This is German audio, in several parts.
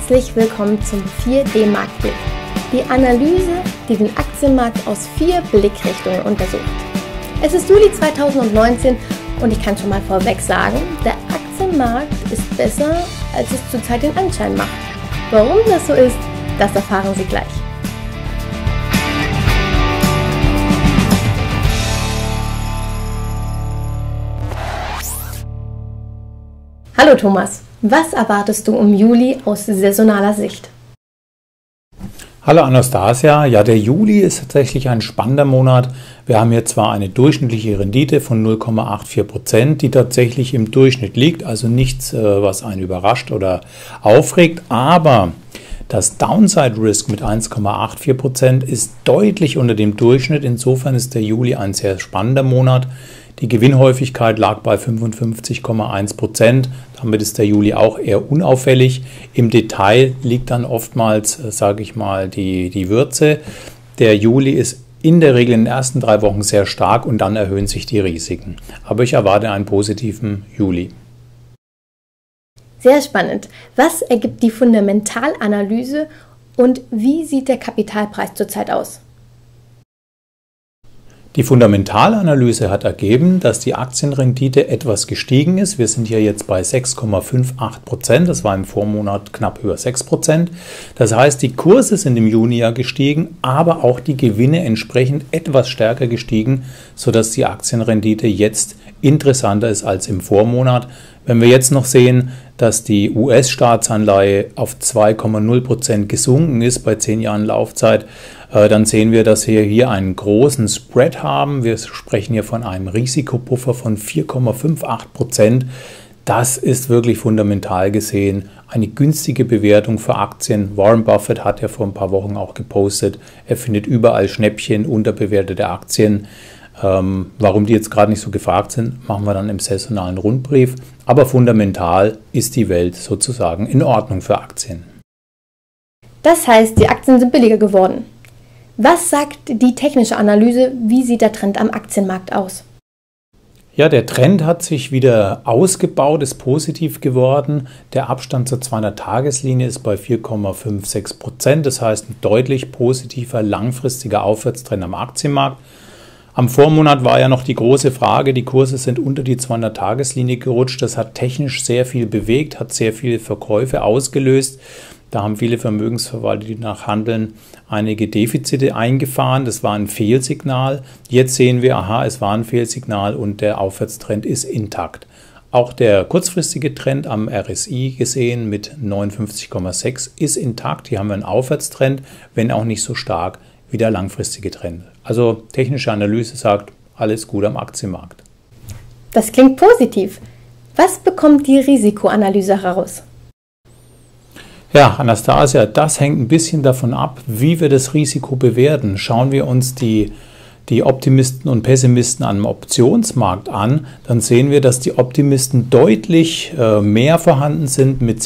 Herzlich willkommen zum 4D-Marktblick, die Analyse, die den Aktienmarkt aus 4 Blickrichtungen untersucht. Es ist Juli 2019 und ich kann schon mal vorweg sagen, der Aktienmarkt ist besser, als es zurzeit den Anschein macht. Warum das so ist, das erfahren Sie gleich. Hallo Thomas, was erwartest du im Juli aus saisonaler Sicht? Hallo Anastasia, ja, der Juli ist tatsächlich ein spannender Monat. Wir haben hier zwar eine durchschnittliche Rendite von 0,84%, die tatsächlich im Durchschnitt liegt, also nichts, was einen überrascht oder aufregt, aber das Downside Risk mit 1,84% ist deutlich unter dem Durchschnitt. Insofern ist der Juli ein sehr spannender Monat. Die Gewinnhäufigkeit lag bei 55,1%. Damit ist der Juli auch eher unauffällig. Im Detail liegt dann oftmals, sage ich mal, die Würze. Der Juli ist in der Regel in den ersten 3 Wochen sehr stark und dann erhöhen sich die Risiken. Aber ich erwarte einen positiven Juli. Sehr spannend. Was ergibt die Fundamentalanalyse und wie sieht der Kapitalpreis zurzeit aus? Die Fundamentalanalyse hat ergeben, dass die Aktienrendite etwas gestiegen ist. Wir sind hier jetzt bei 6,58%. Das war im Vormonat knapp über 6%. Das heißt, die Kurse sind im Juni ja gestiegen, aber auch die Gewinne entsprechend etwas stärker gestiegen, sodass die Aktienrendite jetzt interessanter ist als im Vormonat. Wenn wir jetzt noch sehen, dass die US-Staatsanleihe auf 2,0% gesunken ist bei 10 Jahren Laufzeit, dann sehen wir, dass wir hier einen großen Spread haben. Wir sprechen hier von einem Risikopuffer von 4,58%. Das ist wirklich fundamental gesehen eine günstige Bewertung für Aktien. Warren Buffett hat ja vor ein paar Wochen auch gepostet, er findet überall Schnäppchen, unterbewertete Aktien. Warum die jetzt gerade nicht so gefragt sind, machen wir dann im saisonalen Rundbrief. Aber fundamental ist die Welt sozusagen in Ordnung für Aktien. Das heißt, die Aktien sind billiger geworden. Was sagt die technische Analyse? Wie sieht der Trend am Aktienmarkt aus? Ja, der Trend hat sich wieder ausgebaut, ist positiv geworden. Der Abstand zur 200-Tageslinie ist bei 4,56%. Das heißt, ein deutlich positiver, langfristiger Aufwärtstrend am Aktienmarkt. Am Vormonat war ja noch die große Frage, die Kurse sind unter die 200-Tageslinie gerutscht. Das hat technisch sehr viel bewegt, hat sehr viele Verkäufe ausgelöst. Da haben viele Vermögensverwalter, die nachhandeln, einige Defizite eingefahren. Das war ein Fehlsignal. Jetzt sehen wir, aha, es war ein Fehlsignal und der Aufwärtstrend ist intakt. Auch der kurzfristige Trend am RSI gesehen mit 59,6 ist intakt. Hier haben wir einen Aufwärtstrend, wenn auch nicht so stark wie der langfristige Trend. Also technische Analyse sagt, alles gut am Aktienmarkt. Das klingt positiv. Was bekommt die Risikoanalyse heraus? Ja, Anastasia, das hängt ein bisschen davon ab, wie wir das Risiko bewerten. Schauen wir uns die Optimisten und Pessimisten am Optionsmarkt an, dann sehen wir, dass die Optimisten deutlich mehr vorhanden sind mit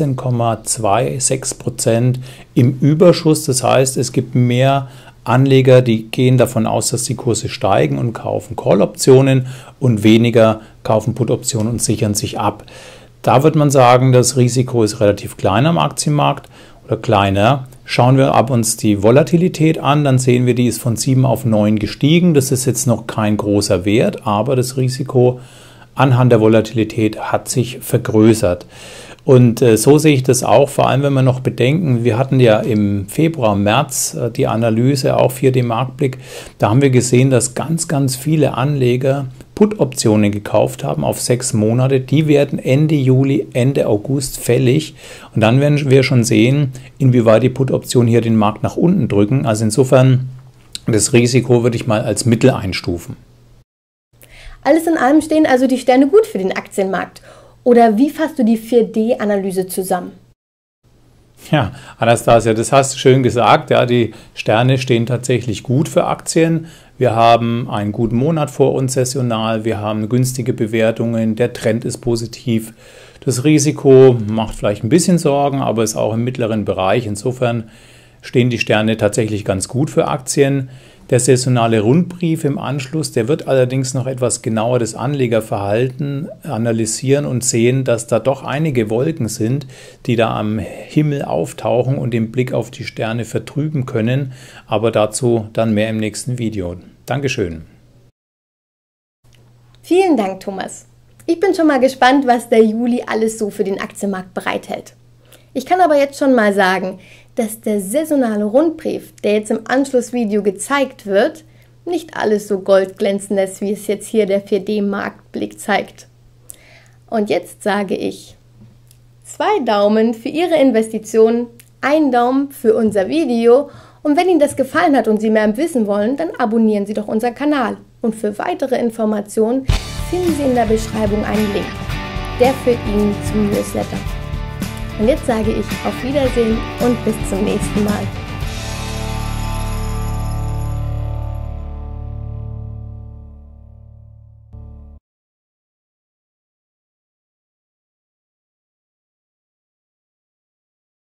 16,26% im Überschuss. Das heißt, es gibt mehr Anleger, die gehen davon aus, dass die Kurse steigen und kaufen Call-Optionen und weniger kaufen Put-Optionen und sichern sich ab. Da wird man sagen, das Risiko ist relativ klein am Aktienmarkt oder kleiner. Schauen wir uns die Volatilität an, dann sehen wir, die ist von 7 auf 9 gestiegen. Das ist jetzt noch kein großer Wert, aber das Risiko anhand der Volatilität hat sich vergrößert. Und so sehe ich das auch, vor allem wenn wir noch bedenken, wir hatten ja im Februar, März die Analyse, auch 4D Marktblick, da haben wir gesehen, dass ganz viele Anleger Put-Optionen gekauft haben auf 6 Monate. Die werden Ende Juli, Ende August fällig und dann werden wir schon sehen, inwieweit die Put-Optionen hier den Markt nach unten drücken. Also insofern, das Risiko würde ich mal als Mittel einstufen. Alles in allem stehen also die Sterne gut für den Aktienmarkt. Oder wie fasst du die 4D-Analyse zusammen? Ja, Anastasia, das hast du schön gesagt. Ja, die Sterne stehen tatsächlich gut für Aktien. Wir haben einen guten Monat vor uns saisonal. Wir haben günstige Bewertungen. Der Trend ist positiv. Das Risiko macht vielleicht ein bisschen Sorgen, aber ist auch im mittleren Bereich. Insofern stehen die Sterne tatsächlich ganz gut für Aktien. Der saisonale Rundbrief im Anschluss, der wird allerdings noch etwas genauer das Anlegerverhalten analysieren und sehen, dass da doch einige Wolken sind, die da am Himmel auftauchen und den Blick auf die Sterne vertrüben können, aber dazu dann mehr im nächsten Video. Dankeschön. Vielen Dank, Thomas. Ich bin schon mal gespannt, was der Juli alles so für den Aktienmarkt bereithält. Ich kann aber jetzt schon mal sagen, dass der saisonale Rundbrief, der jetzt im Anschlussvideo gezeigt wird, nicht alles so goldglänzend ist, wie es jetzt hier der 4D-Marktblick zeigt. Und jetzt sage ich 2 Daumen für Ihre Investitionen, 1 Daumen für unser Video und wenn Ihnen das gefallen hat und Sie mehr wissen wollen, dann abonnieren Sie doch unseren Kanal. Und für weitere Informationen finden Sie in der Beschreibung einen Link. Der führt Ihnen zum Newsletter. Und jetzt sage ich auf Wiedersehen und bis zum nächsten Mal.